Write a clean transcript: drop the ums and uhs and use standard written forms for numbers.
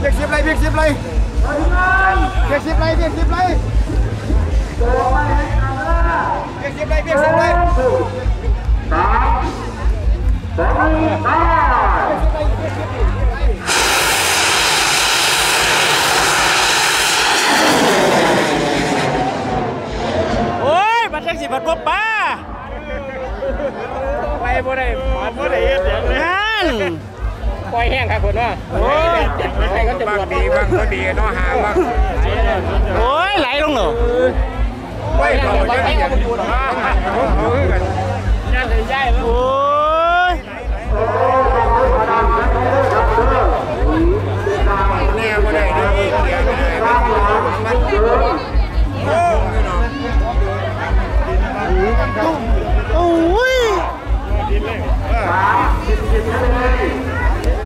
กสิบเลยเบียกสิบเลยเบียกสิบเลยเบียกสิบเลยเบียกสิบเลยเบียกสิบเลยโอ้ยมันจังสิบัดบ่ป้าไปบ่ได้หมอบ่ได้เฮ็ดอย่างเลยปล่อยแห้งครับคนว่าโอ้ยใครก็จะบวชดีบ้างก็ดีเนาะหาบ้างโอ้ยไหลลงเหรอไม่เขาจะให้กันอยู่นะเขาคือกันย่านเลยย่ายแล้วโอ้ยแน่บ่ได้ดีเกียร์ไม่ได้มันโอ้ย